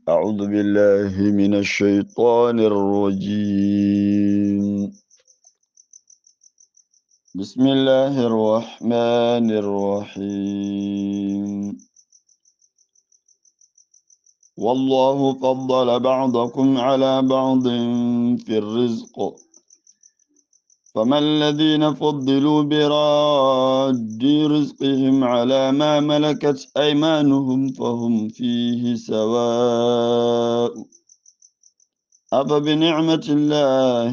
أعوذ بالله من الشيطان الرجيم. بسم الله الرحمن الرحيم. والله فضل بعضكم على بعض في الرزق، فما الذين فضلوا براد رزقهم على ما ملكت أيمانهم فهم فيه سواء، أفبنعمة الله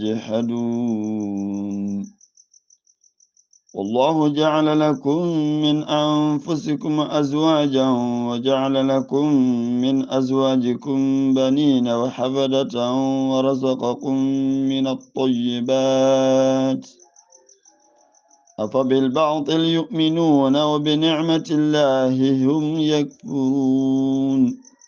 يجحدون. والله جعل لكم من أنفسكم أزواجا وجعل لكم من أزواجكم بنين وحفدة ورزقكم من الطيبات، أفبالباطل يؤمنون وبنعمة الله هم يكفرون.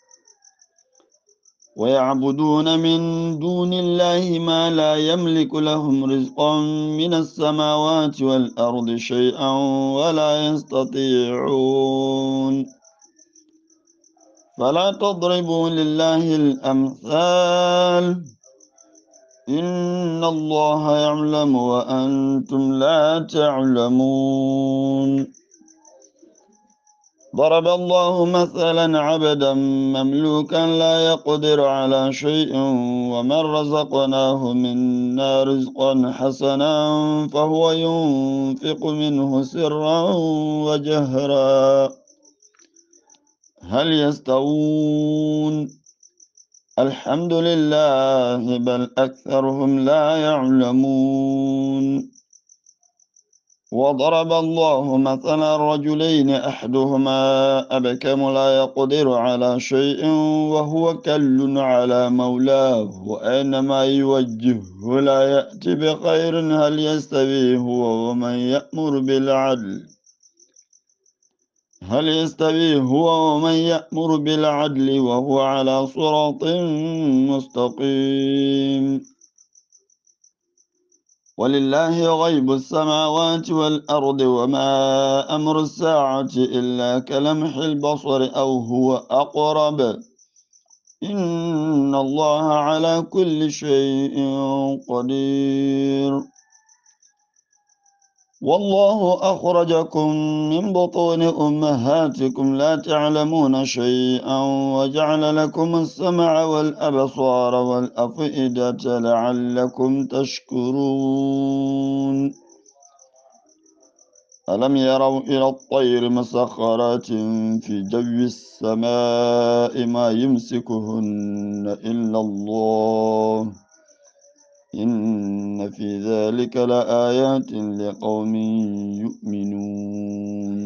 ويعبدون من دون الله ما لا يملك لهم رزقا من السماوات والأرض شيئا ولا يستطيعون. فلا تضربوا لله الأمثال، إن الله يعلم وأنتم لا تعلمون. ضرب الله مثلا عبدا مملوكا لا يقدر على شيء ومن رزقناه منا رزقا حسنا فهو ينفق منه سرا وجهرا، هل يستوون؟ الحمد لله بل أكثرهم لا يعلمون. وضرب الله مثلا رجلين أحدهما أبكم لا يقدر على شيء وهو كل على مولاه وأينما يوجهه لا يأتي بخير، هل يستوي هو ومن يأمر بالعدل؟ وهو على صراط مستقيم. ولله غيب السماوات والأرض وما أمر الساعة إلا كلمح البصر أو هو أقرب، إن الله على كل شيء قدير. والله أخرجكم من بطون أمهاتكم لا تعلمون شيئا وجعل لكم السمع والأبصار والأفئدة لعلكم تشكرون. ألم يروا إلى الطير مسخرات في جو السماء ما يمسكهن إلا الله، إن في ذلك لآيات لقوم يؤمنون.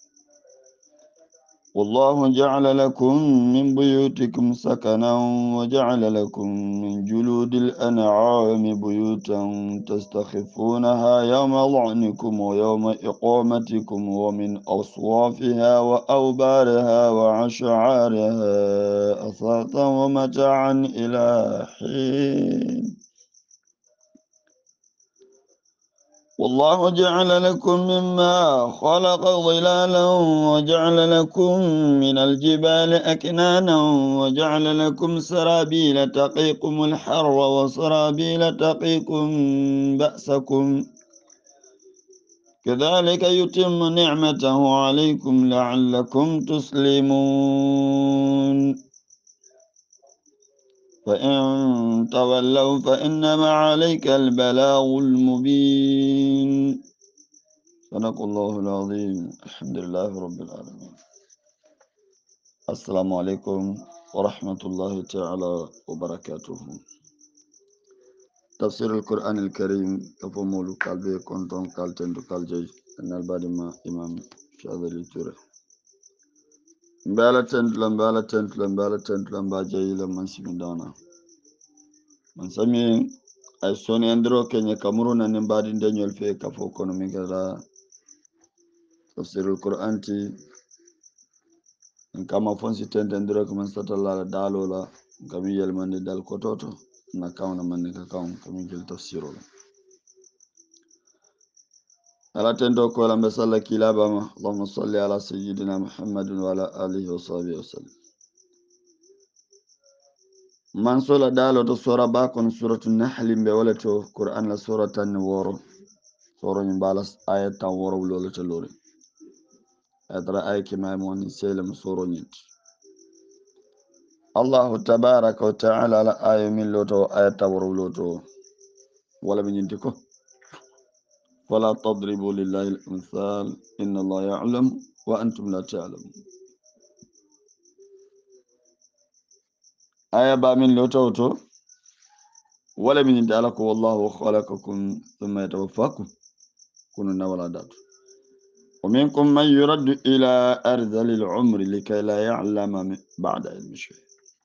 والله جعل لكم من بيوتكم سكنا وجعل لكم من جلود الأنعام بيوتا تستخفونها يوم ظعنكم ويوم إقامتكم ومن أصوافها وأوبارها وعشعارها أثاثا ومتاعا إلى حين. والله جعل لكم مما خلق ظلالا وجعل لكم من الجبال أكنانا وجعل لكم سرابيل تقيكم الحر وسرابيل تقيكم بأسكم، كذلك يتم نعمته عليكم لعلكم تسلمون. فإن تولوا فإنما عليك البلاغ المبين. صدق الله العظيم. الحمد لله رب العالمين. السلام عليكم ورحمة الله تعالى وبركاته. تفسير القرآن الكريم كفمولو قلبي كنتم قالتندو قالجي أن البادما إمام شاذلي توري مبالا تنتلا مباجي لمن سمدانا من سمي ay soni andro kenya kamuruna nimbadi ndenyol fe kafo kono migala tafsirul qur'an ti kama fonsi tende andro ko man satalla dalola kami yelmande dal kototo na kawna man ka kawn kami jël tafsirul ala tendo ko la mbasalla kilabama allahumma salli ala sayyidina muhammadin wa ala alihi wa sahbihi wa sallam. man sola dalo to sura ba kon suratu nahl be wala to qur'an la suratan woro soro ni balas ayatan woro lolo to lori adra ay kima mon selam soro ni Allah tabaraka wa ta'ala la ayu min loto ayatan woro loto wala min yintiko wala tadribu lillahi al-amthal inna Allah ya'lam wa antum la ta'lamun aya ba min loto to wala min yintalaku wallahu khalaqakum thumma yatawaffakum كن ولا دات ومنكم من يرد إلى أرذل العمر لكي لا يعلم بعد علم شيء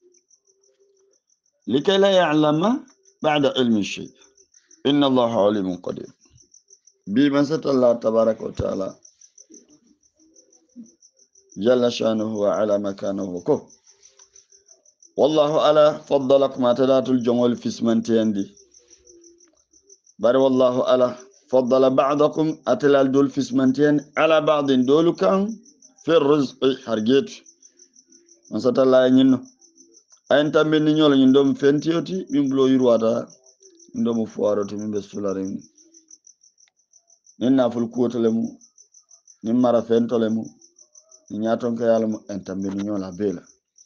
لكي لا يعلم بعد علم شيء إن الله عليم قدير بمن ست الله تبارك وتعالى جل شأنه وعلى مكانه وكف والله ألا فضلك ما تدات الجمال في اسمنتين دي بل والله ألا فضل بعضكم أتلال دول في اسمنتين على بعض دول كان في الرزق حرجيت من ست الله ينينه أين تمن نيول يندوم فنتيوتي من بلو يرواتا يندوم فواروتي من بسولارين نينا فالكوت لمو نمارا فنتو لمو نياتون كيالمو أين تمن نيول بيلا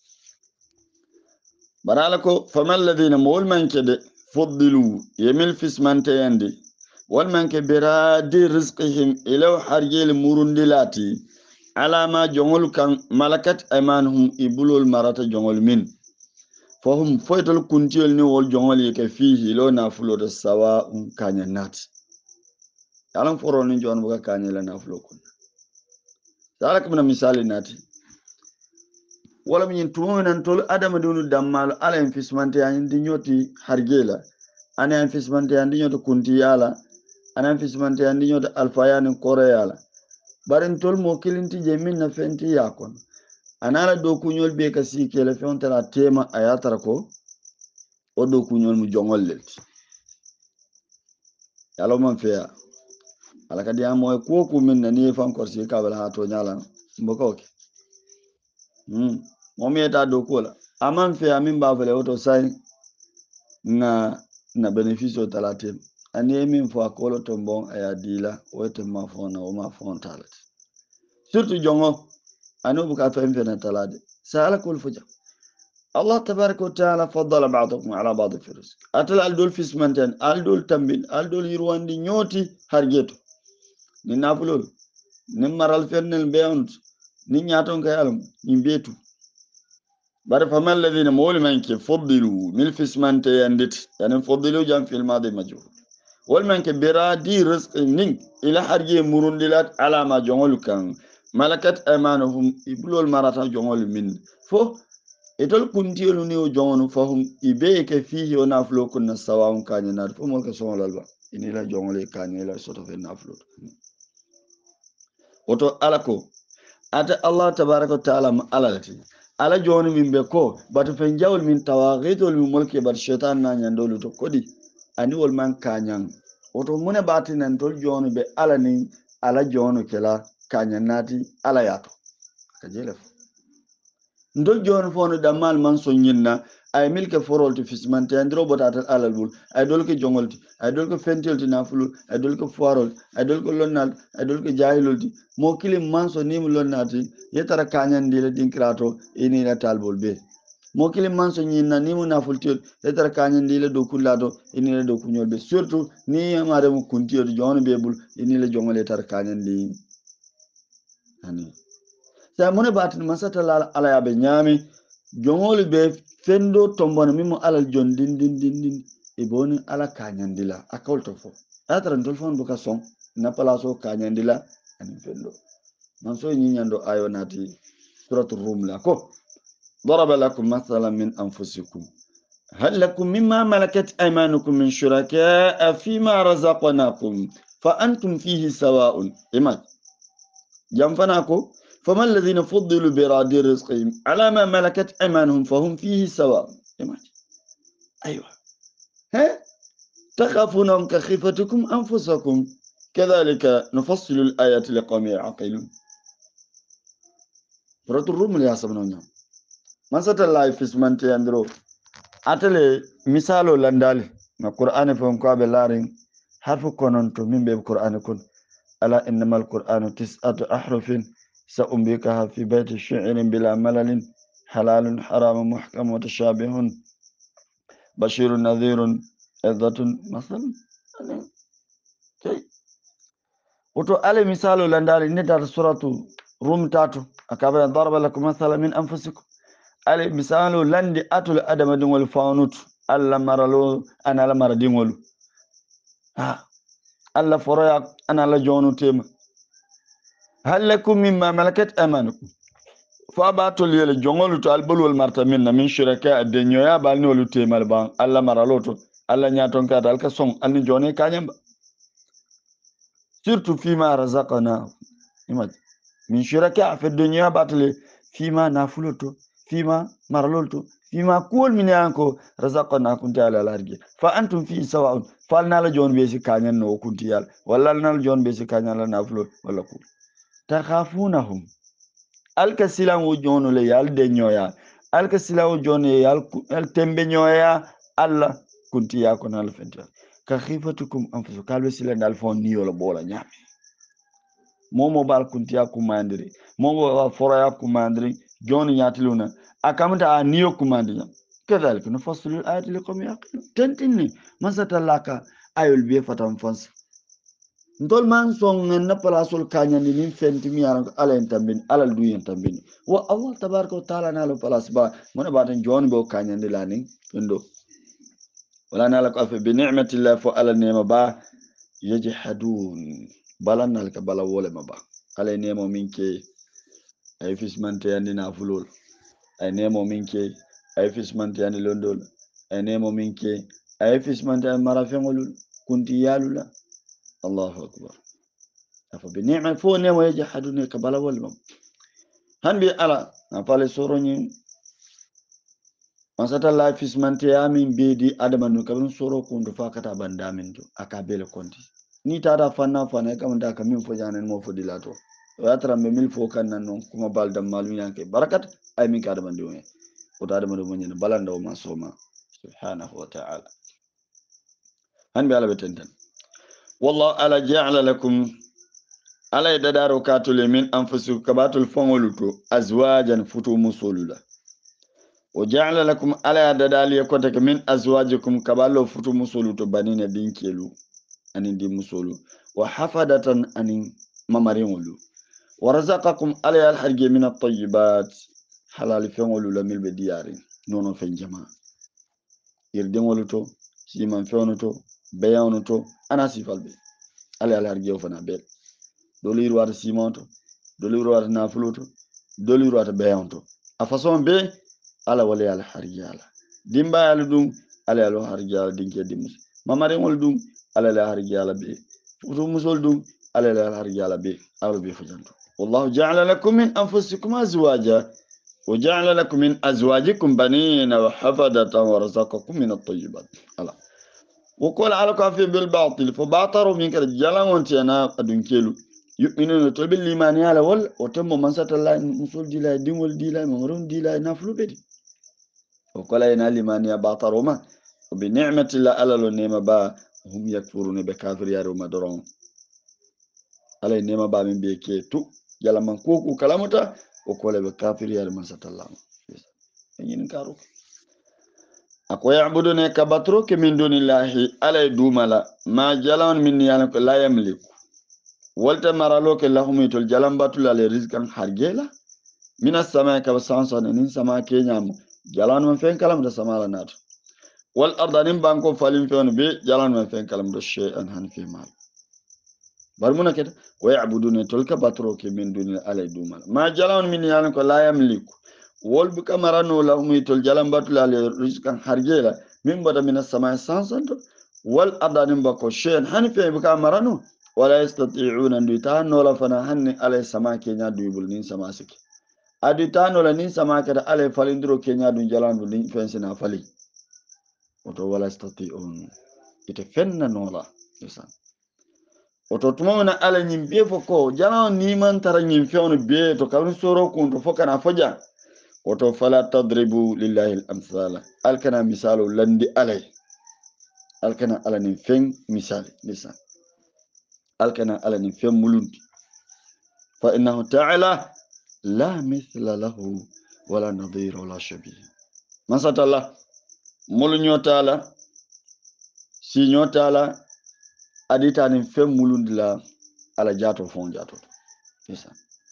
برالكو فما الذين مول من كده فضلوا يمل في اسمنتين دي والمن كبرادي رزقهم إلو حرجيل مرندلاتي على ما جمول كان ملكت أيمانهم إبلو المرات جمول من فهم فويتل كنتيل ني wol jongol yake fihi lo na fulo da sawa kanya nat yalan foro ni jon buga kanya la na fulo kun dala kuma misali nati wala min tumo nan tol adama dunu dammal ala infismante yan dinyoti hargela ana infismante yan dinyoti kunti yala ana infismante yan dinyoti alfayan kore yala barin tol mo kilinti je min na fenti yakon anala do kunyol be ka sikele fontala tema ayatara ko o do kunyol mu jongol lelti yalo man feya ala kadi amoy ko ku min nani fan korsi kabala ha to nyala mbokoke mo meta do kola aman feya min ba fele auto sai na beneficio talate ani min fo akolo to bon aya dila o te ma fona o ma fon talat surtout jongo anu buka fen fen talade sala kul fuja الله تبارك وتعالى فضل بعضكم على بعض في الرزق أتل الدول في سمنتين الدول تنبين الدول يروان دي نيوتي هرجيتو ننافلول نمرال فن البيونت نياتون كيالم نبيتو بار فما الذين مول منك فضلوا من في سمنتين ديت يعني فضلوا جام في الماضي مجهول والمنك برادي رزق نين إلى هرجي مرندلات على ما جمول كان ملكت أيمانهم يبلو المرات جمول من فو etol kuntiyolu ni o jongonu fahum ibe ke fihi o naflo kunna sawam kanya nar fo mo ka sonol ba inila jongole kanya la soto fe naflo oto alako ata Allah tabaraka taala alalati ala joni min be ko batu fen jawol min tawagitol min mulki bat shaitan na nyandolu to kodi ani wol man kanyan oto mune batinan tol joni be ala ni ala jonu kela kanya nati ala yato kajelef ndol joni fono dammal man so nyinna ay milke forolti fismante andro botata alal bul ay dolke jongolti ay dolke fentelti nafulu ay dolke foirol ay dolke lonnal ay dolke jahilolti mo kilim man so nim lonnati yetara kanyandi le dinkrato ini la talbol be mo kilim man so nyinna nimu nafulti yetara kanyandi le do kullato ini la do kunyol be surtout ni amare mo kuntiyo joni be bul ini la jongole tar kanyandi ani sa mune batin masata ala yabe nyami jongol be fendo tombona mimo alal jon din e boni ala kanyandila akawto fo atra ndol fon buka son na palaso kanyandila ani fendo man so nyando ayo nati suratul rum la ko ضرب لكم مثلا من انفسكم هل لكم مما ملكت ايمانكم من شركاء فيما رزقناكم فانتم فيه سواء ايمان جنفناكو فما الذين فضلوا براد رزقهم على ما ملكت ايمانهم فهم فيه سواء ايوه ها تخافونهم كخيفتكم انفسكم كذلك نفصل الايات لقوم يعقلون سورة الروم اللي حسبنا ما ست الله في اسمنتي اندرو atale misalo landali na qur'ani fon ko be larin harfu kononto min be qur'ani kun ala innamal qur'anu tis'atu ahrufin sa'umbikaha fi bayti shi'rin bila malalin halalun haramun muhkam mutashabihun bashirun nadhirun idhatun masalan okay woto ale misalo landali nidar suratu rum tatu akaba daraba lakum mathalan min anfusikum ale misalo landi atul adama dingol fawnut alla maralo ana la maradingol ha alla foroya ana la jonu tema hal lakum mimma malakat amanukum fa batul yele jongolu to albolwol marta minna min shiraka adenyo ya balni wolu temal ban alla maraloto alla nyaton ka dal ka son alni jone kanyamba surtout fima razaqna imad min shiraka fi dunya batul fima nafuloto fima maraloto fima kuol min yanko razaqna kunti ala largi fa antum fi sawa'un falna la jon be si kanyan no kunti yal walla na jon be si kanyan la nafulo wala ku takhafunahum alka silan wo jono le yal de nyoya alka silan wo jono yal tembe nyoya alla kunti ya ko nal fenta ka khifatukum anfusu kalbe silan dal fon ni yola bola nyame momo bal kunti ya kumandiri momo bal fora ya kumandiri joni nyatiluna akamta a niyo kumandiri kadhalika nufassilu ayati liqawmi yaqilun tantini masatalaka ayul be fatam fons ndol man song na palasol kanyandi nin fenti mi yaran alen tambin alal duyen tambin wa Allah tabaraka taala na lo palas ba mona baten jon bo kanyandi lanin ndo wala na la ko fa bi ni'mati llah fa ala nema ba yajhadun balan nal ka bala wole ma ba ala nemo minke ay fismante yandi na fulol ay nemo minke ay fismante yandi londol ay nemo minke ay fismante marafengol kunti yalula Allahu akbar afa bi ni'ma fo ne mo yajhadun ka bala wol ma hanbi ala na pale soroni masata la fismante amin bedi adama no kabun soro kundu fakata bandamin to akabele konti ni tada fanna fana kam da kamin fo janen mo fo dilato ya tarambe mil fo kan nan kuma balda malu yanke barakat ay min ka adama ndiwe o tada mo nyen balanda o masoma subhanahu wa ta'ala hanbi ala betenten wallahu ala ja'ala lakum ala yadaro katul min anfusikum kabatul fongoluto azwajan futu musulula وجعل لكم على ددالي كوتك من أزواجكم كبالو فتو مسولو تبانين دينكيلو أنين دي مسولو وحفدة أنين ممارينولو ورزقكم على الحرج من الطيبات حلال فينولو لميل بدياري نونو فين جماعة يردينولو تو سيمان فيونو تو بيانو تو أنا سيفال بي على الحرج وفنا بيل دولي روات سيمان تو دولي روات نافلو تو دولي روات بيان تو أفاسون بي ala wale ala harjala dimba ala dum ala ala harjala dinke dimus mamare ngol dum ala ala harjala be futu musol dum ala ala harjala be ala be fujanto wallahu ja'ala lakum min anfusikum azwaja wa ja'ala lakum min azwajikum banina wa hafadatan wa razaqakum min at-tayyibat ala wa qala ala kafi bil batil fa bataru min kal jalan wonti ana adunkelu yu'minuna to bil limani ala wal o temmo man satalla musul dila dingol dila mamrun dila naflu bedi وقال ينال من يباطرهما وبنعمة الله ألا لنما با هم يكفرون بكافر يا روما درون ألا نما با من بيكيتو يلا من كوكو كلامتا وقال بكافر يا روما ستالله ين كارو أكو يعبدون كبتروك من دون الله ألا يدوملا ما جلون من يانك لا يملك ولت مرالوك اللهم يتول جلن باتول على رزقا حرجيلا من السماء كبسانسا نين سما كينيامو jalan man fen kalam da samala nat wal ardanin banko falin fen be jalan man fen kalam da shay'an han fi mal barmuna keda wa ya'buduna tulka batro ke min dunil alay dumal ma jalan min yalan ko la yamliku wol bu kamarano la umi tul jalan batul alay rizqan harjela min bada min as-samai sansanto wal ardanin bako shay'an han fi bu kamarano wala yastati'una nditano la fana hanni alay sama kenya dubul nin sama siki aditano la nin sama kada ale falindro kenya dun jalandu nin fensina fali oto wala stati'un ite fenna nola isan oto tumona ala nyim be foko jalan ni man tara nyim fewno be to kawni soro kun to fokana foja woto fala tadribu lillahi al-amthala alkana misalu landi alay alkana alanin fen misali lisan alkana alanin fen mulundi fa innahu ta'ala la mithla lahu wala nadhira wala shabih masatalla mulu nyotala si nyotala adita nin fen mulundi la ala jato fon jato lisan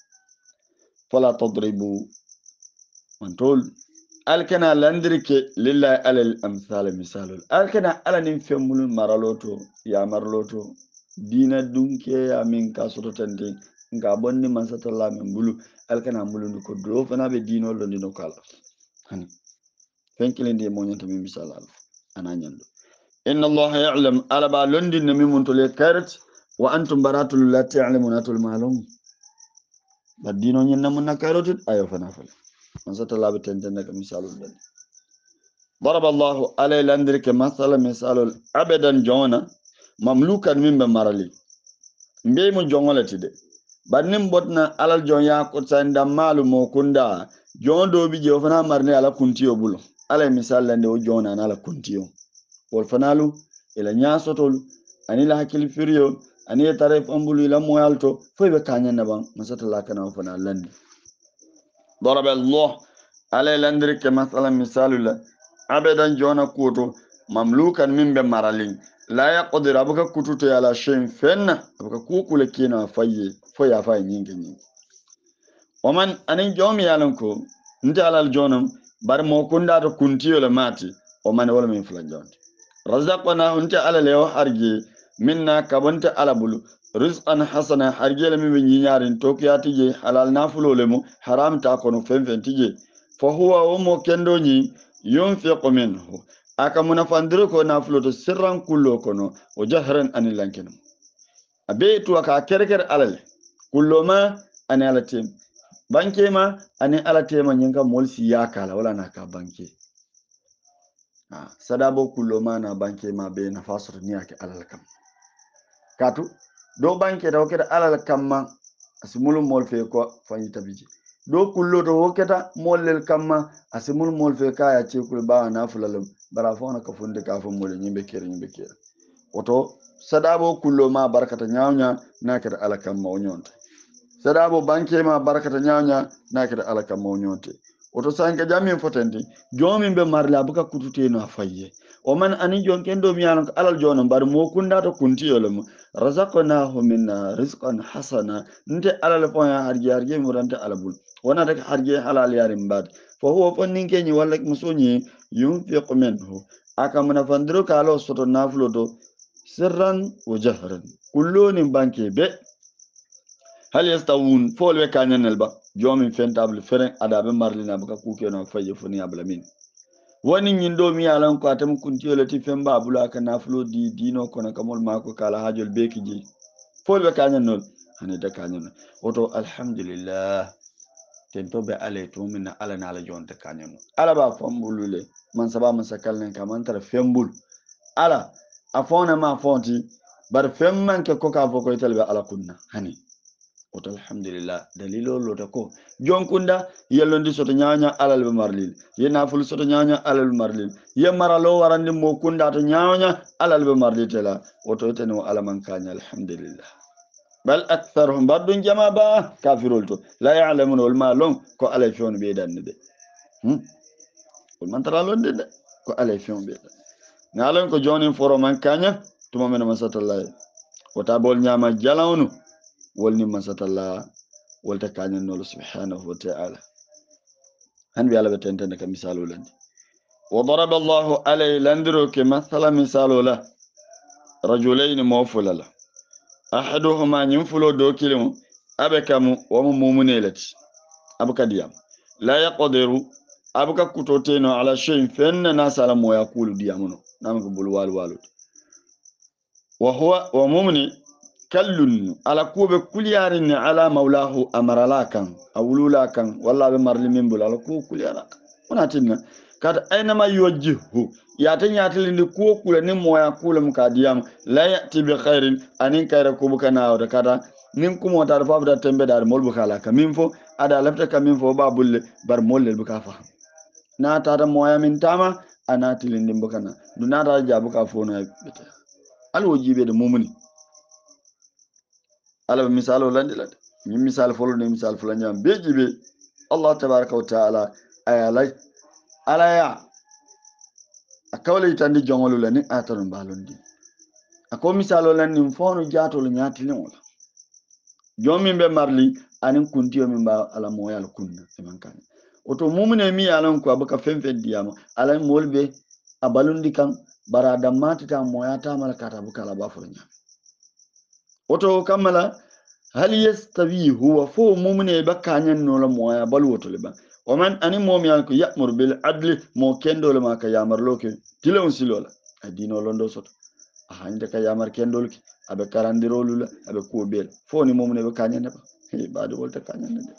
fala tadribu mantol alkana landirke lillahi alal amsal misalul alkana alanin femmulun maraloto ya maraloto dina dunke ya min kasoto tande nga bonni man satalla min bulu alkana mulun ko do fana be dino lo dino kala hani fenkilinde mo nyanta min misal al ananyando inna allaha ya'lam ala ba londin min muntole karat wa antum baratul la ta'lamuna tul malum badino nyenna mun nakarotut ayo fana fala man satalla be tentende ka misalul dal ضرب الله على لندرك مثلا مثال ابدا جونا مملوكا من بمرلي مبي مو جونلتي دي bannin botna alal jon ya ko sanda malu mo kunda jon do bi je fana marne ala kuntiyo bulo ala misal lande o jona ala kuntiyo wol fanalu ila nyasotol ani la hakil firiyo ani taref ambulu ila moyalto fo be kanya naban masata la kana fana lande ضرب الله على لندرك مثلا مثال abedan jona kuto mamlukan min be maralin la yaqdir abuka kututo ala shin fenna abuka kukule kina faye foya fay nyingi waman anin jomi yalan ko nta alal jonam bar mo kunda to kuntiyo le mati waman wala min fulan jonde razaqna unta ala lew harje minna kabanta ala bulu rizqan hasana harje le min nyiñarin to kiyatije halal nafulo le mu haram ta kono fen tije fa huwa mo kendo nyi yunfiqu minhu aka munafandiro ko nafulo to sirran kullo kono o jahran anil lankino abetu aka kerker alale kullo ma ani alatim banke ma ani alatema nyinga molsi yakala wala naka banke sadabo kullo ma na banke ma be na fasoro ni ake alal kam katu do banke da okeda alal kamma asimulu mol fe ko fanyi tabiji do kullo to hoketa mollel kamma asimul mol fe kaya cekul ba na fulalum bara fona ka funde ka fo mol nyimbe kere oto sadabo kullo ma barakata nyawnya nakata ala kamma o nyonta sadabo banke ma barakata nyawnya nakata ala kamma o nyonte oto sanka jamin fotendi jomi be marla buka kutute no fayye o man ani jonken do miyano alal jono bar mo kunda to kuntiyolum razaqnahu minna rizqan hasana nte alal foya harje murante alabul wana tak harje halal yarim bad fo huwa fonnin kenyi walla musonyi yunfiqu minhu aka munafandiro kalo soto naflo do sirran wa jahran kulloni banke be hal yastawun fol we kanyanel ba jomin fentable feren adabe marlina baka kukeno faye foni ablamin wani nyindo mi yalan ko atam kuntiyo ti femba bula ka naflo di dino kono kamol mako kala hajol beki ji fol we kanyanol hani da kanyanol oto alhamdulillah tento be ale to min ala na ala jonta kanyanol ala ba fambulule man saba man sakalnen kamantar fembul ala afona ma fonti bar femman ke ko ka foko italbe ala kunna hani oto alhamdulillah dalilo lota ko jonkunda yellondi soto nyaanya alal be marlil ye naful soto nyaanya alal be marlil ye maralo warandi mo kunda to nyaanya alal be marlil tela oto teno ala man kanya alhamdulillah bal aktharuhum badun jama ba kafirul to la ya'lamun wal malum ko alay fion be danne de wal man tara londe de ko alay fion be ngalon ko jonin foro man kanya tuma men masatallahi wata bol nyama jalawnu wolni masatalla wolta kanyen nolo subhanahu wa ta'ala han bi ala betente ka misalu landi wa daraba Allah alay landiro ke mathala misalu la rajulain mawfulala ahaduhuma yinfulo do kilimu abekamu wa mumunelati abukadiyam la yaqdiru abuka kutoteno ala shay'in fanna nasala mo yaqulu diyamuno namko bul walu wa huwa wa mumni kallun ala kube kulyarin ala maulahu amaralakan awululakan walla be marli mimbul ala ku kulyara onatinna kada aina ma yuwajjihu yatilindi ku kula ni moya kula mukadiyam la yati bi khairin anin kayra kubuka na kada nin kumo tar fabda tembe dar molbu kala ka minfo ada lafta kamin fo ba bulle bar mollel buka faham na tata moya min tama ana tilindin bukana du na tata jabu ka fo na bita alwo jibe de mumuni ala misalo landila ni misal folo ni misal folo nyam be jibe Allah tabaraka wa taala ayala alaya akawle tandi jongolu la ni atanu balondi ako misalo lan nim fonu jatolu nyatilin wala jomi be marli anin kuntiyo min ba ala moyal kunna e man kan oto mumune mi alan ko abaka femfe diyama ala molbe abalundi kan bara damati ta moya ta malakata buka ala ba furnya oto kamala hal yastawi huwa fo mumune bakka nyen no la moya balwoto le ba waman ani momi an ko ya'mur bil adli mo kendo le maka yamar loke tilon silola adino londo soto hande ka yamar kendol ki abe karandirolu la abe kuobel fo ni mumune be kanyane ba baade wolta kanyane de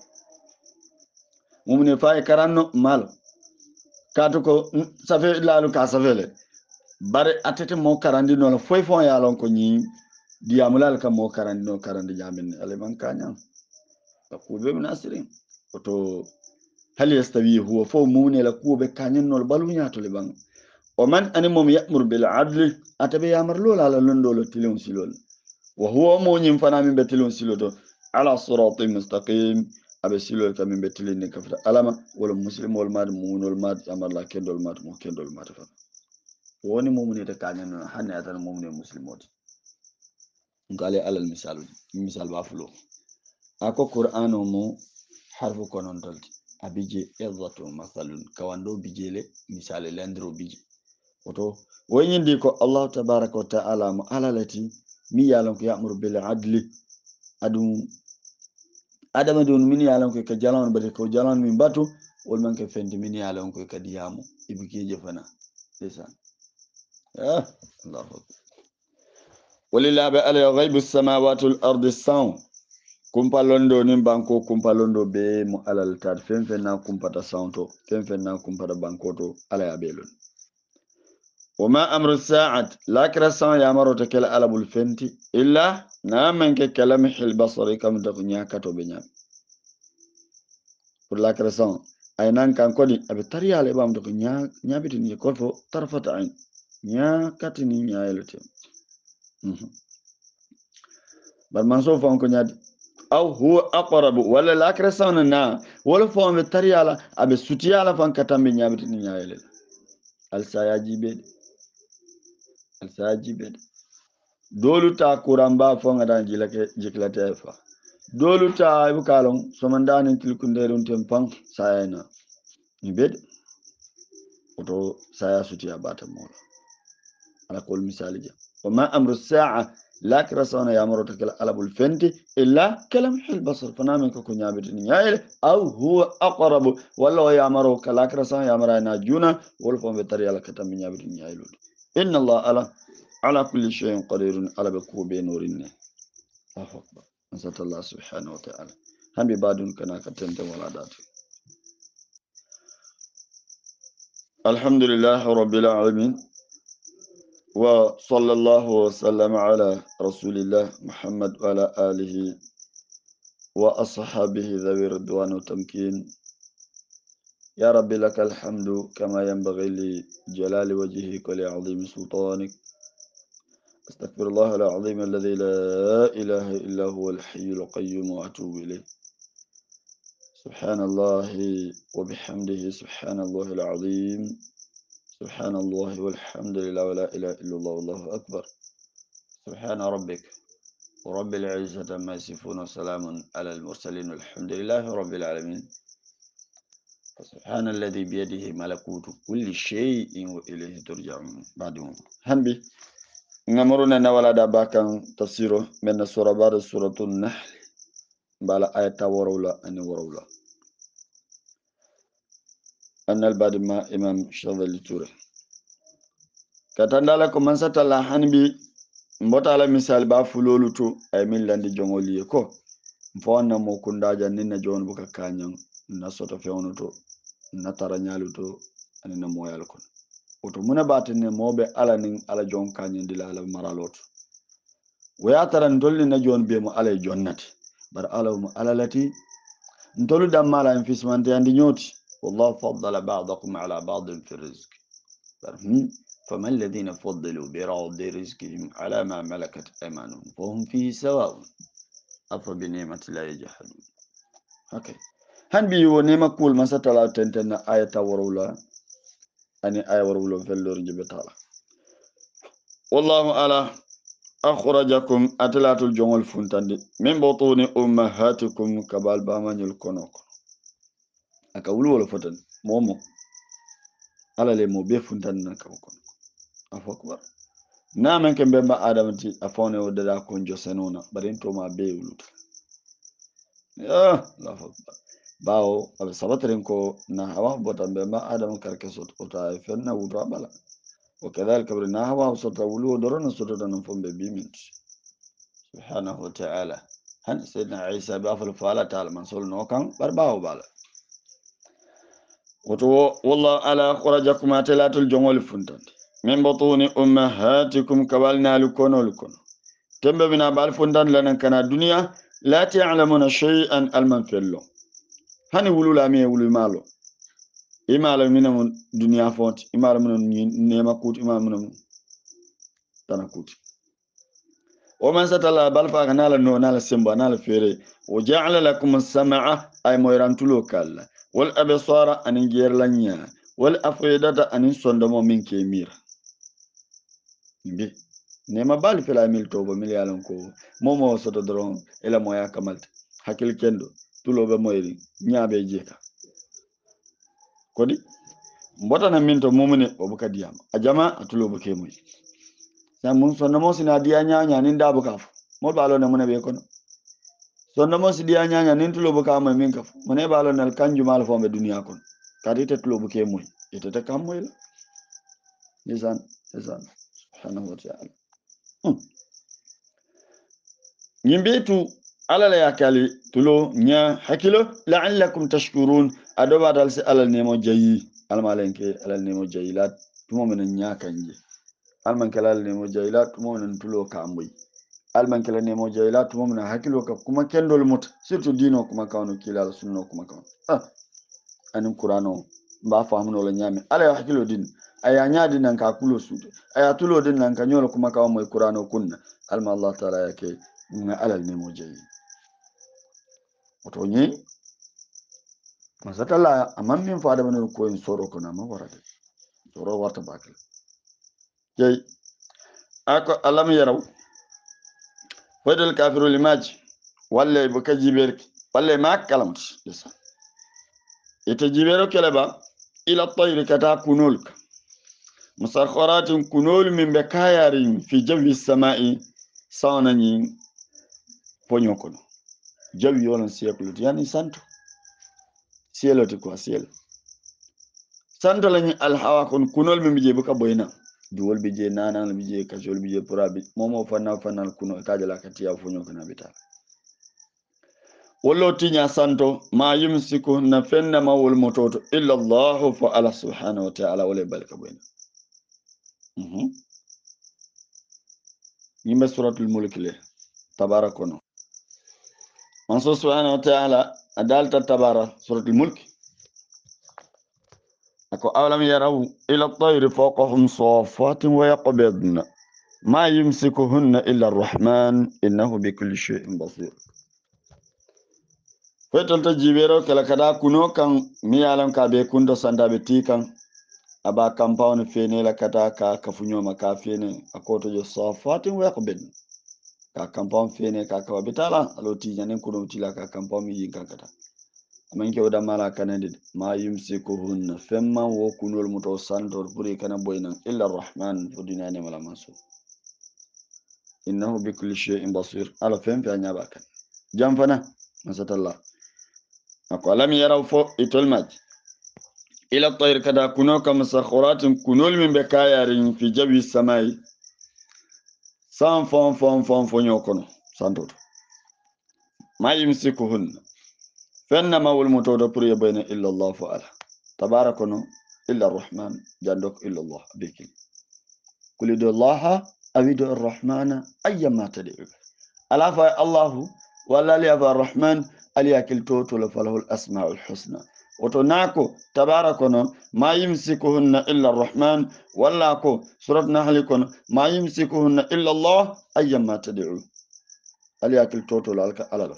mumune fay karanno malo kato ko safe lalu ka safele bare atete mo karandino la foy fon yalon ko nyi diyamulal ka mo karandino karandi jamin ale man kanya kuobe munasirin oto hal yastawi huwa fo mumune la kuobe kanyanno balunya to le bang o man ani mom ya'mur bil adli atabe yamar lola la londolo tilon silol wa huwa mo nyim fana min betilon siloto ala siratin mustaqim abe silol kam min betilin ne kafta alama wala muslim wal mad mu'minul mad amar la kendol mad mo kendol mad fa woni mumune de kanyan hanne atan mumune muslimoti ngale alal misal ba fulo ako qur'ano mo harfu konon tolti abije izzatu masalun kawando bijele misale landro bije oto woyindi ko Allah tabaraka wa ta'ala mo alalati mi yalon ko ya'muru bil adli adum adama don min yalon ko ka jalan bade ko jalan min batu wol man ke fendi min yalon ko ka diyamu ibikeje fana lisan Allahu walillahi ala ghaibus samawati wal ardi saw kumpalondo nin banko kumpalondo be mo alal tar fenfen na kumpata sawnto fenfen na kumpata banko to ala ya belon wama amru sa'at la krasan ya maro to kala alabul fenti illa na man ke kalamhil basari kam da kunya kato be nyam pour la krasan ay nan kan kodi abe tariyale bam to kunya nyabiti ni ko fo tarfata ain nya katini nya elote bar man so fon ko nyadi aw huwa aqrabu wala la krasan na wala fo me tariyala abe sutiyala fan katambe nyabiti ni nya elel al sayajibe dolu ta kuramba fonga dan jikilate fa dolu ta bukalon somandani tilkunderun tempang sayana ibed oto saya suti abata mo ala kol misali ja wama amru sa'a la krasana yamuru takal alabul fenti illa kalam hil basar fanamen ko nyabiti ni yael aw huwa aqrabu wala yamuru kala krasana yamara na juna wol fo be tari ala katam nyabiti ni yael inna allah ala kulli shay'in qadirun ala baku be norinne Allahu akbar ansata Allah subhanahu wa ta'ala hambi badun kana katente wala datu alhamdulillah rabbil alamin wa sallallahu wa sallama ala rasulillah muhammad wa ala alihi wa ashabihi dhawi ridwan wa tamkin ya rabbi lakal hamdu kama yanbaghi li jalali wajhika wa li 'azimi sultanik أستغفر الله العظيم الذي لا إله إلا هو الحي القيوم وأتوب إليه سبحان الله وبحمده سبحان الله العظيم سبحان الله والحمد لله ولا إله إلا الله والله أكبر سبحان ربك ورب العزة ما يصفون وسلام على المرسلين والحمد لله رب العالمين سبحان الذي بيده ملكوت كل شيء وإليه ترجعون بعدهم هنبي ngamuruna na wala da bakan tafsiro men na sura bada suratul nahl bala ayata warawla ani warawla annal badima imam shadhali ture katandala ko man satalla hanbi mbotala misal ba fulolu to ay min landi jongoli ko fonna mo kundaja ninna jon buka kanyan na soto fewno to na taranyalu to ani na moyal ko oto muna batine mobe ala nin ala jon kanyen dila ala maraloto waya taran dolli na jon be mo ala jonnati bar ala mo ala lati ntolu dammala infismante andi ñooti wallahu faddala ba'dakum ala ba'din fi rizq فما الذين فضلوا برغد رزقهم على ما ملكت أيمانهم فهم فيه سواء أفبنعمة الله يجحدون okay han bi wo nema kul masatala tentena ayata warula ani ay warula fellor jibe tala wallahu ala akhrajakum atlatul jongol funtandi min butuni ummahatikum kabal bamanyul konoko aka wulu wala fotan momo ala le mo be funtandi na kaw kono afakbar na men ke mbemba adamati afone o dada ko josenona barin to ma be wuluta la fakbar bawo abe sabatrin ko na hawa bota mbemba adam karke sot ota fenna wutra bala وكذلك برنا هوا صوت ولو درنا صوت دنا فم بيمنت سبحانه وتعالى هن سيدنا عيسى بافل فعلا تعالى من صول نوكان برباو بالا والله على خرجكم اتلات الجمول فنتن من بطون امهاتكم كبالنا لكم تم بنا بال فنتن لنا كان الدنيا لا تعلمون شيئا المنفلو هني ولو لا مي ولو مالو imala minam dunya font imala minam nema kut imala minam tanakut wa man satala balfa kanala no nala simba nala fere wa ja'ala lakum as-sam'a ay moyrantulo kala wal absara anin gerlanya wal afidata anin sondamo min kemir bi nema bal fela mil tobo mil yalan ko momo soto dron ela moya kamalta hakil kendo tulobe moyri nyaabe jeka kodi mbotana minto mumune obuka diyama ajama atulo buke moy sa mun sonna mo sina diya nyaanya nin da buka fu mo balo na mune be kono sonna mo si diya nyaanya nin tulo buka moy min kaf mune balo nal kanju mal fo be duniya kon kadi te tulo buke moy ite te kam moy la lisan subhanahu wa ta'ala nyimbetu ala la yakali tulo nya hakilo la'allakum tashkurun adoba dal si ala nemo jayi almalenke alal nemo jayilat tumo men nya kanje alman kala nemo jayilat tumo men tulo kamboy alman kala nemo jayilat tumo men hakilo ka kuma kendol mut surtout dino kuma kawno kilal sunno kuma kawno anin qur'ano ba famuno la nyame ala hakilo din aya nyaadi nan ka kulo sude aya tulo din nan ka nyolo kuma kawo moy qur'ano kunna alma allah taala yake nga alal nemo jayi oto nyi masatala amam min faada men ko en soro ko na ma warade soro warta bakal jey ako alam yaraw wadal kafiru limaj walle bu kajiberki walle ma kalamt desa ite jibero keleba ila tayri kata kunulka musakharatin kunul min bakayarin fi jawi samai sawnani ponyo kono jawi yolan siècle yani santo cielo ti ko cielo santo lañi alhawa kon kunol min bije buka boyna duwol bije nanan bije kajol bije purabi momo fanal kuno kajala katiya fonyo kana bita wallo tinya santo ma yumsiku na fenna mawul mototo illa allah fa ala subhanahu wa ta'ala wala balka boyna yimbe suratul mulk le tabarakono man subhanahu wa ta'ala adalta tabara suratul mulk ako awalam yaraw ila at-tayri fawqahum safatin wa yaqbidna ma yumsikuhunna illa ar-rahman innahu bikulli shay'in basir fetal ta jibero kala kada kuno kan miyalan ka be kundo sanda be tikan aba compound fene la kata ka kafunyo maka fene akoto jo safatin wa yaqbidna ka compound fene ka ka bitala aloti janen kuno tila ka compound yi kata man ke wada mala kanande ma yumsikuhunna femma wo kunol muto santor puri kana boyna illa arrahman fudina ne mala maso innahu bikulli shay'in basir ala fem fi anyaba kan jamfana masatallah ako alam yaraw fo itolmaj ila at-tayr kada kuno kam sakharatin kunol min bekayarin fi jawi samai san fon yokono santor ma yumsikuhunna fenna mawul mutodo pour yebayna illa allah fa ala tabarakono illa arrahman jandok illa allah bikil kulido allah awido arrahmana ayyama tad'u ala fa allah walla ali aba arrahman ali yakil toto la falahul asmaul husna woto nako tabaraka non ma yumsikuhunna illa arrahman walla ko surat nahl kono ma yumsikuhunna illa allah ayyamma tad'u ali yakil toto la alka alala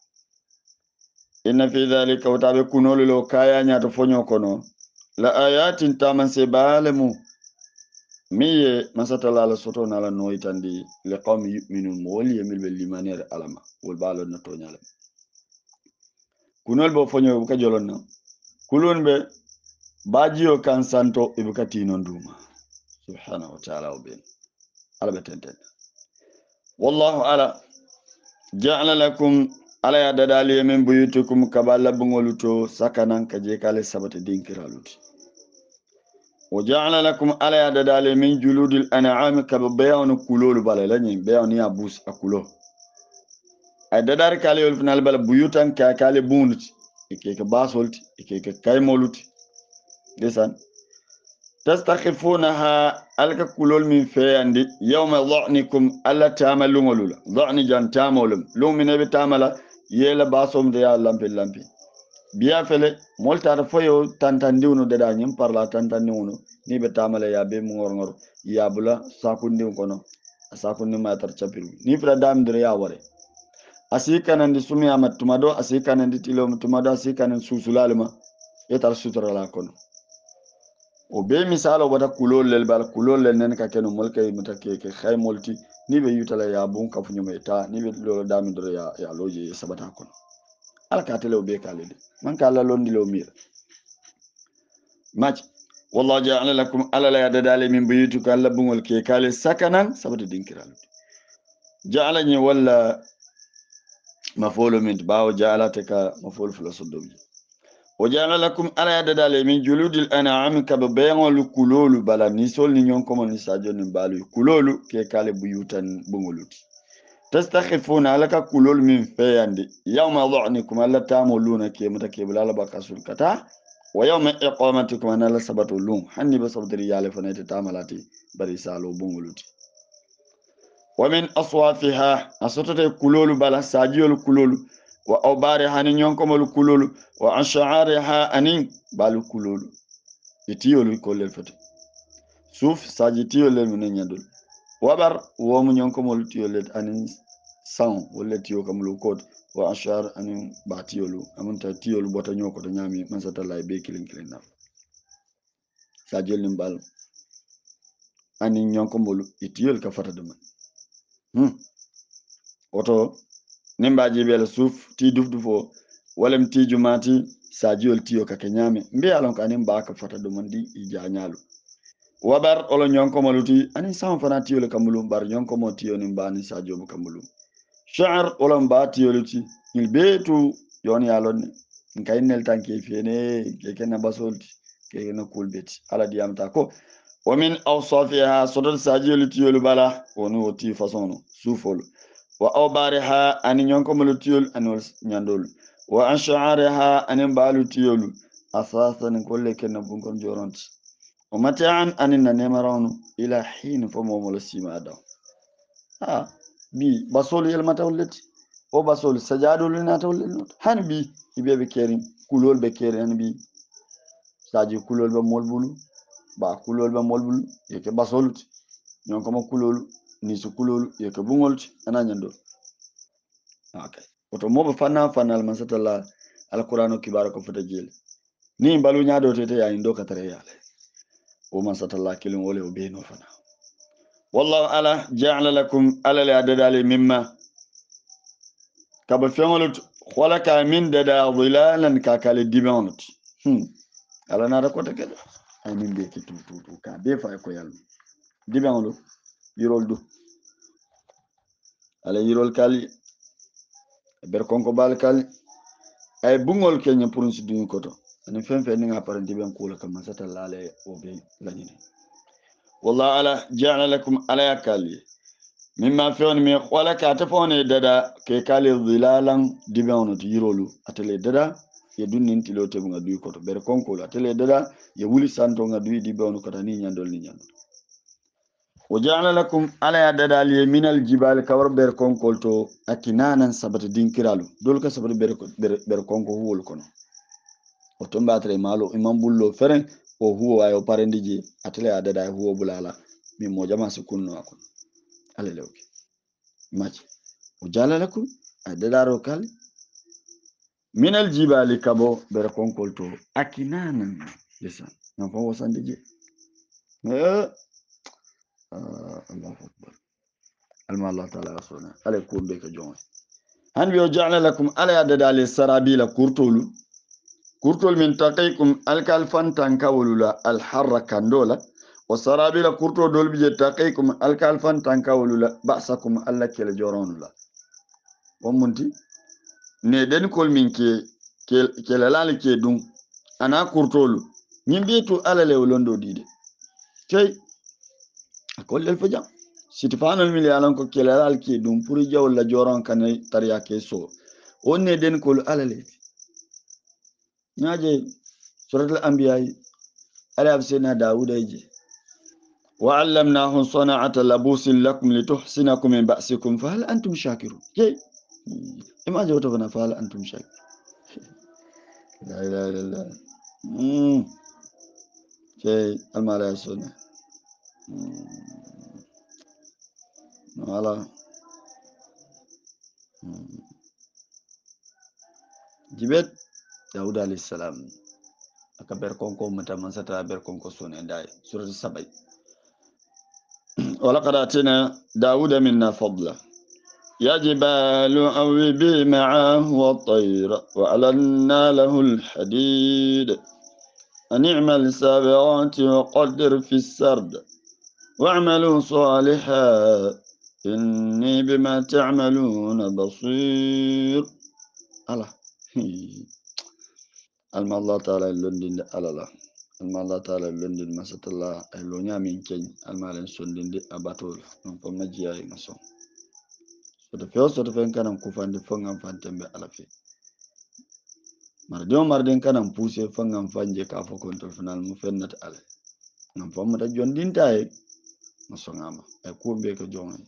inna fi dhalika watabe kunolo lo kaya nyato fonyo kono la ayatin taman se balemu miye masatala la soto na la noitandi li qawmi yu'minun wali yamil bil limanir alama wal balo na to nyala kunol bo fonyo ka jolonna kulun be bajiyo kan santo ibukati non duma subhanahu wa ta'ala ubin ala tenten wallahu ala ja'ala lakum ala ya dadali min buyutukum kabala bungoluto sakanan kaje kale sabata dinkiraluti وجعل لكم على يدال من جلود الأنعام كبيان كلول بالالني بيان يا بوس أكلو أدار كالي يلفنا البال بيوتان كالي بونت إكيك باسولت إكيك كايمولت لسان تستخفونها ألك كلول من فياندي يوم ضعنكم ألا تعملون لولا ضعن جان تعملون لوم من أبي تعمل يلا باسوم ديا لامبي biya fele molta foyo tantandiwno deda nyim parla tantandiwno ni be tamale ya be ngor ya bula sakundi kono sakundi ma tar chapiru ni fra dam dire ya wore asikanandi sumi amat tumado asikanandi tilo tumado asikanandi susulalma etar sutura la kono o be misalo wata kulol lel bal kulol lel nen ka kenu molkay mutake ke khay molti ni be yutala ya bun ka funyo meta ni be lolo dam dire ya loje sabata kono alkatele o be kalede man kala londi lo mir match wallahu ja'ala lakum ala la yadale min buyutuka alla bungol ke kale sakanan sabata dinkiral ja'ala ni walla mafulu min bawo ja'ala taka mafulu filosodobi waja'ala lakum ala yadale min juludil an'am ka bayangol kulolu bala ni sol ni nyon komo ni sajo ni balu kulolu ke kale buyutan bungoluti tastakhifuna alaka kulol min fayandi yawma dha'nikum alla ta'muluna ke mutakebula la bakasul kata wa yawma iqamatikum ana la sabatu lum hanni basabdiri yale fanati tamalati bari salo bunguluti wa min aswafiha asotata kulolu bala sajiyol kulolu wa awbari hanin yonkomol kulolu wa ash'ariha anin balu kulolu itiyolu kollel fati suf sajitiyol le min nyadul wabar wo mu yonkomol tiyolet anin san wala tiyo kamlu kod wa ashar anin batiyolu amunta tiyolu bota nyoko to nyami man satalla be kilin na sajel nimbal anin yonkomol itiyol ka fata dum oto nimbaji bel suf ti dufdufo walem ti jumati sajol tiyo ka kenyame mbi alon kanin ba ka fata dum di ijanyalu wabar olo yonkomoluti anin san fana tiyol kamulu bar yonkomo tiyo nimbani sajobu kamulu sha'ar ulam bati yoluti il betu yon yalon nkay nel tanke fene keke na basolti keke na kulbeti ala diamta ko wa min awsafiha sodal sajiyoluti yolu bala wonu woti façon sufol wa awbariha ani nyonko moluti yol anol nyandol wa ash'ariha ani baluti yolu asasan kolle ken bunkon joronti wa mata'an anin na nemaronu ila hin fo momolo sima adaw bi basol yel matawleti o basol sajadol natawlen han bi ibebe kerin kulol be kerin bi saji kulol be molbulu ba kulol be molbulu yeke basolut non ko kulol ni su kulol yeke bungolt ana nyando okay oto mobe fanal man satalla alqur'ano kibara ko fota jele ni balu nyaado tete ya indo katare yale o man satalla kilin wole o be no fana والله على جعل لكم على الأدلال مما كبفيونت خلق من ددا ظلالا كاكال الدبانت على ناركوتا كده أي من بيك تو كان بيفا يكو يالو دبانلو يرول دو على يرول كالي بركونكو بالكالي أي بونغول كينيا برنس دون كوتو أنا فين نيغا بارن دبان كولا كما ساتلا على وبي لاني والله على جعل لكم على كالي mimma fiyon mi wala ka tafone dada ke kale zilalan dibano yirolu atele dada ye dunnin tilote bunga duy koto ber konko atele dada ye wuli santo nga duy dibano kata ni nyandol وجعل لكم على يدال من الجبال كور بيركون كولتو أكنانا سبت دين كرالو دول كسبت بيركون هو الكون وتنباتري مالو إمام بولو فرن وهو أيو بارندجي أتلي أددا هو بولالا من موجما سكون نواكم على لوكي ماشي وجعل لكم أددارو كالي من الجبال كبو بيركون كولتو أكنانا لسان نفو وساندجي الله أكبر المال الله تعالى رسولنا عليكم بك جون هن بيجعل لكم على عدد على السرابيل كورتول من تقيكم الكالفان تنكولولا الحر كندولا والسرابيل كورتول دول بيجي تقيكم الكالفان تنكولولا بأسكم الله كيل جورونولا ومنتي ندن كل من كي لالي كي دون أنا كورتولو من بيتو على لولندو ديدي كي أقول الفجأة sitifano mili alan ko kelal ki dum puri jaw la joron kan tariya ke so onne den ko alale nyaje surat al-anbiya ala absina daud ayji wa allamnahu sana'ata labusin lakum lituhsinakum min ba'sikum fa hal antum shakirun jey ima jawto bana fa hal antum shakirun la ilaha illallah jey almala sunna wala jibet daud alayhi salam aka berkonko mata mansata berkonko sone dai surat sabai ولقد اتينا داود منا فضلا يا جبال أوبي معه والطير وألنا له الحديد أن اعمل سابغات وقدر في السرد واعملوا صالحا إني بما تعملون بصير الله الما الله تعالى اللندن الله الما الله تعالى اللندن ما ست الله اللونيا من كين الما لن سندن دي أباتول نفهم مجيء مسون soto fen kanam kufandi fangam fantembe alafi marden kanam pousse fangam fanje ka fo kontrol final mu fennat ale ngam famata jondinta e masongama e kumbe ko jonga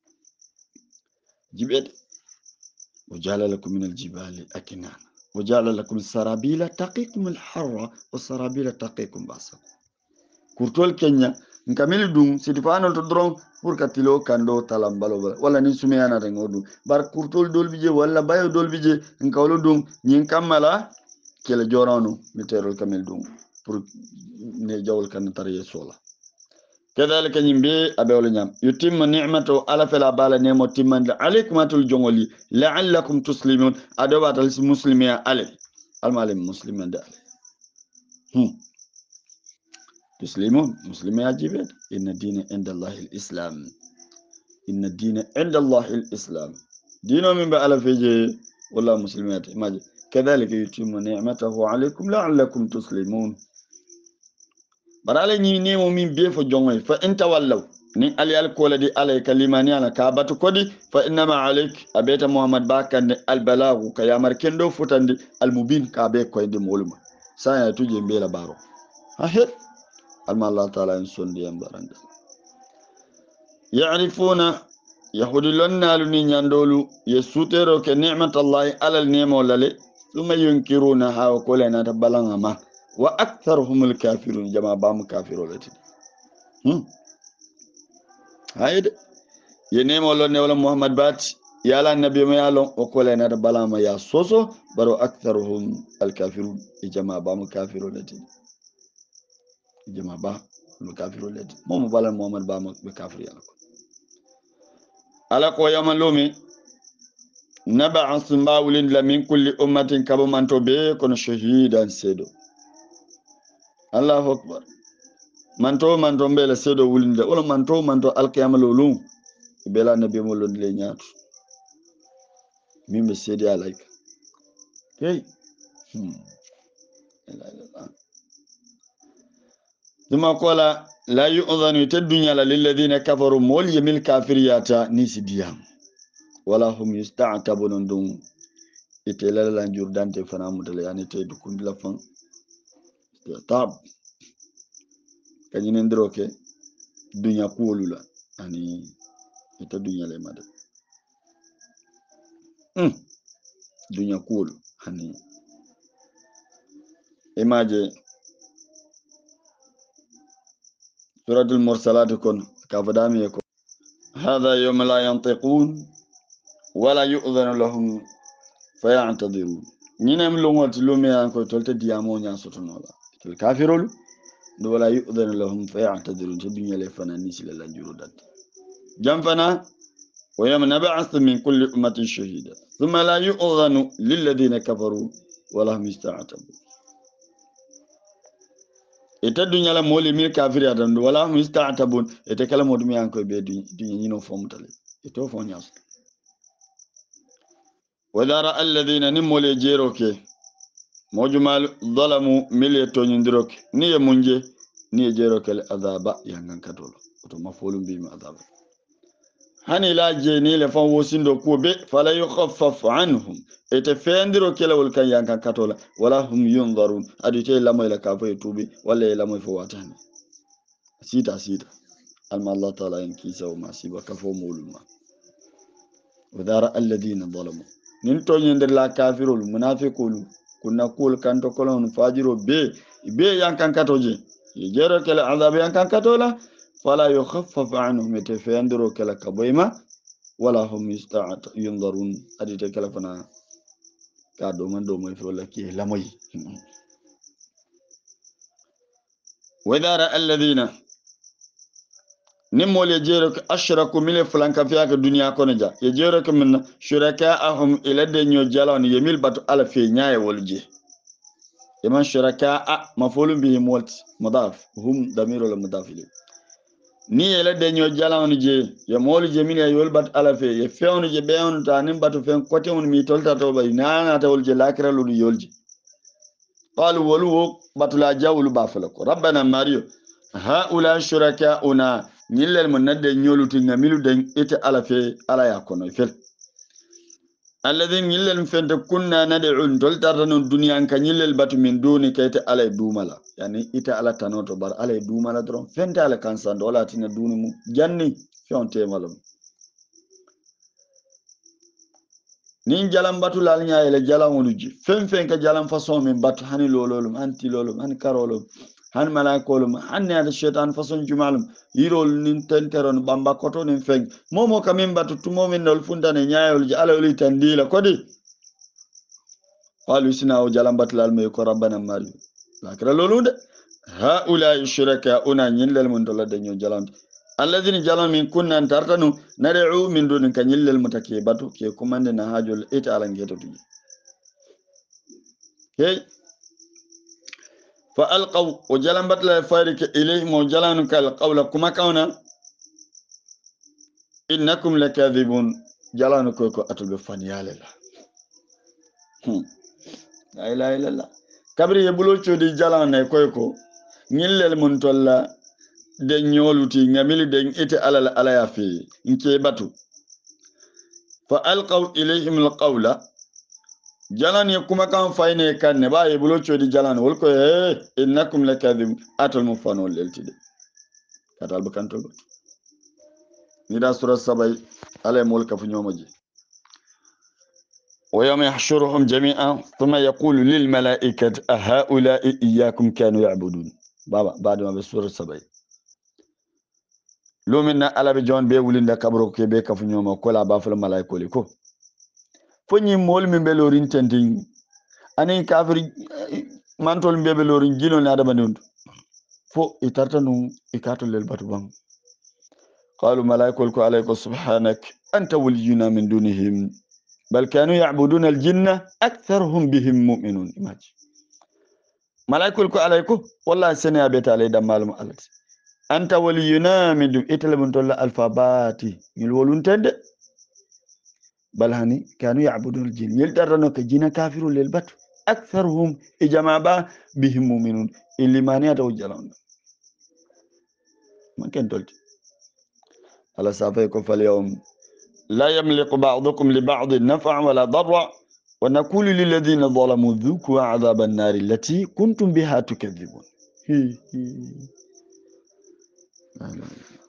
jibet وجعل لكم من الجبال أكنانا وجعل لكم السرابيل تقيكم الحر والسرابيل تقيكم بأسكم كورتول كينيا nkamil dum sitifano to dron pour katilo kando talambalo wala ni sumiyana rengodu bar kurtol dolbije wala bayo dolbije nkawlo dum nyin kamala kele jorano meterol kamil dum pour ne jawol kan tariye sola kedalika nyimbe abewlo nyam yutimma ni'matu ala fala bala nemo timmande alaykumatul jongoli la'allakum tuslimun adobatal muslimiya ale almalim musliman da تسلمون مسلمين عجيبين إن الدين عند الله الإسلام إن الدين عند الله الإسلام دينه من بألا فيجي والله مسلمات كذلك يتم نعمته عليكم لعلكم تسلمون برالي نيمو من بيفو جونغي فإن تولوا ni ali alkola di alay kalimani ala kabatu kodi fa innama alayk abeta muhammad bakande albalagu kayamar kendo futandi almubin kabe koyde moluma saya tuje mbela baro ha alma Allah ta'ala in sondi yambarande ya'rifuna yahudi lonnalu ni nyandolu yesutero ke ni'matallahi alal nemo lale thumma yunkiruna ha ko lena tabalanga ma wa aktharuhumul kafirun jama bam kafirolati hayde ye nemo lonne wala muhammad bat yala nabi ma yalon o ko lena tabalama ya soso baro aktharuhum al kafirun jama bam kafirolati jama ba kafiru leti momo bala muhammad ba mo be kafir yalla ko ala ko yamalumi nab'a sumbawlin la min kulli ummatin kabo manto be kono shahidan sedo allahu akbar manto mbele sedo wulinde wala manto alqiyamalulum bela nabi mo londle nyaatu mimbe sedi alayka hey ثم قال لا يؤذن الدنيا للذين كفروا مول يمل كافريات نسديام ولا هم يستعتبون دون اتلال لانجور دانتي فنا مدل يعني تيد كوند لا فان طاب كاني ندروكي dunya kuolula ani ita dunya le made dunya kuolu hani imaje suratul mursalat kon ka fadami ko hadha yawma la yantiqun wala yu'dhanu lahum faya'tadirun ñinem longoti lume an ko tolte diyamo ñan sotonola tel kafirol do wala yu'dhanu lahum faya'tadirun to dunya le fanani sila la juro dat jam fana ويوم نبعث من كل أمة شهيدا ثم لا يؤذن للذين كفروا ولا هم يستعتبون ita dunya la moli mil kafiri atan wala hum yasta'tabun ita kala modumi an ko be dunya ñino fomtale ito fo ñas wadara alladhina nimole jeroke mojumal zalamu mil to ñindiroke ni e munje ni e jeroke al azaba yangan katolo to mafulum bi ma azaba hani la jeni le fan wosindo ko be fala yukhaffaf anhum ete fendiro kelawol kan yankan katola wala hum yunzarun adite lamoy la kafa tubi wala lamoy fo watani sita alma Allah taala en kisa o masiba kafo muluma wadara alladhina zalamu nin to nyender la kafirul munafiqul kunna kul kanto kolon fajiro be yankan katoje jero kala azab yankan katola fala yukhaffaf anhum ete fendiro kala kaboyma wala hum yunzarun adite kala fana ka do man do moy fi wala ki lamoy wadara alladhina nimmol ye jero ko ashraku mil flanka fiaka dunya kono ja ye jero ko min shurakaahum ila de nyo jalon ye mil batu ala fi nyaaye wolje iman shuraka mafulun bihi multi mudaf hum damirul mudaf ilayh ni ila de nyo jalon je ye mol je min ye yol bat ala fi ye fewnu je beewnu ta nim batu fen kote on mi tolta to bay nana ta wolje lakra lu yolje qalu walu batula jawlu bafalako rabbana mario haula shurakauna ñillel mo nadde ñoluti ngamilu den ite ala fe ala ya kono fel alladhin ñillel fente kunna nad'un dol tarta non duniya ka ñillel batu min duni kayte ala dumala yani ite ala tanoto bar ala dumala dron fente ala kansan wala tina duni mu janni fionte malum nin jalam batu lal nyaayele jalam woluji fen ka jalam façon min batu hani lololum anti lolum hani karolum han malakolum hanne ada shaitan façon jumalum yirol nin tenteron bamba koto nin feng momo kamin batu tumo min nol fundane nyaayol ji ala oli tandila kodi qalu sina o jalam batlal me ko rabbana mari lakra lolunde haula shuraka una nyillal mun dola de nyo jalam alladhina jalam min kunna tartanu nad'u min dun kan nyillal mutake batu ke kumande na hajol ita ala ngeto tuji hey فألقوا وجلن بطل فارك إليهم وجلن كالقول كما كونا إنكم لكاذبون جلن كوكو أتل بفانيال الله لا إله إلا الله كبري يبلو تشودي جلن كوكو نيل المنتولا den nyoluti ngamili den ite ala ya fi nke batu fa alqaw ilayhim alqawla jalan ye kuma kan fayne kan ne ba ye bulo chodi jalan wol ko innakum lakadhib atul mufanul leltide katal bakanto ni da sura sabay ala mulka fu ñomaji wa yawma yahshuruhum jami'an thumma yaqulu lil malaikati a haula'i iyyakum kanu ya'budun baba baaduma be sura sabay lumina ala be jon be wulinda kabro ke be kafu ñoma ko la ba fa malaiko li ko fonyi mol min be lorin tending ani kafir mantol mbebe lorin gino na adama nundu fo itartanu ikatol lel batu bang qalu malaikul ko alayka subhanak anta waliyuna min dunihim bal kanu ya'buduna al-jinna aktharuhum bihim mu'minun imaji malaikul ko alayko wallahi sene abeta lay damalum alati anta waliyuna min dun italabun tolla alfabati yul wolun tende bal hani kanu ya'budun al-jinn yeldarano ka jina kafiru lel batu aktharuhum ijamaba bihim mu'minun illimani ata ujalan man ken tolti ala safay ko fal yawm la yamliku ba'dukum li ba'd naf'a wala darra wa naqulu lil ladina zalamu dhuku 'adhaban nar allati kuntum biha tukadhibun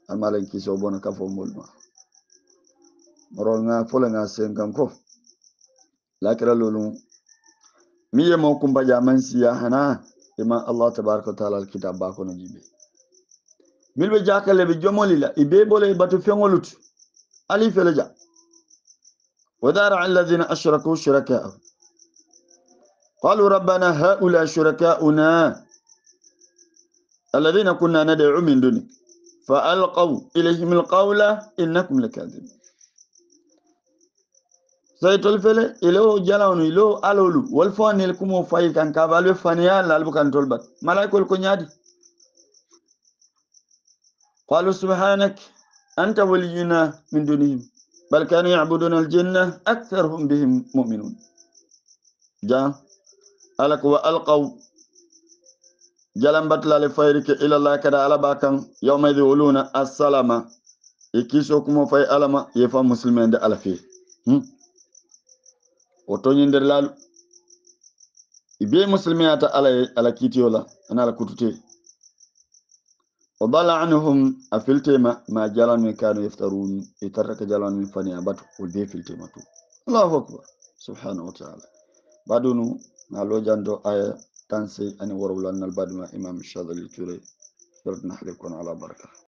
amalen kiso bona ka fo molma morol nga fola nga sen kan ko lakira lolu miye mo kumba jaman siya hana ima Allah tabaraka wa taala alkitab ba ko no jibe milbe jakale be jomolila ibe bole batu fengolut ali feleja ودار الذين أشركوا شركاءهم قالوا ربنا هؤلاء شركاؤنا الذين كنا ندعو من دونك فألقوا إليهم القول إنكم لكاذبون سيتول فله إلو جلاونو إلو ألولو والفوان الكمو فاي كان كابالو فانيا لالبو كان تولبات ملايكو الكنيادي قالوا سبحانك أنت ولينا من دونهم بل كانوا يعبدون الجنة أكثرهم بهم مؤمنون جاء ألك وألقوا جلن بطل لفيرك إلى الله كدا على باكم يوم يذولون السلامة يكيسوكم في ألما يفهم مسلمين دا على فيه وطنين در لالو يبي مسلمين أتا على كيتيولا أنا على كتوتي وضل عنهم أفلتما ما جلن كانوا يفترون يترك جلن من فني أباتو والبي فلتما تو الله أكبر سبحانه وتعالى بعدونو نالو جاندو آية تنسي أن ورولان البادما إمام الشاذلي توري سورة نحل يكون على بركة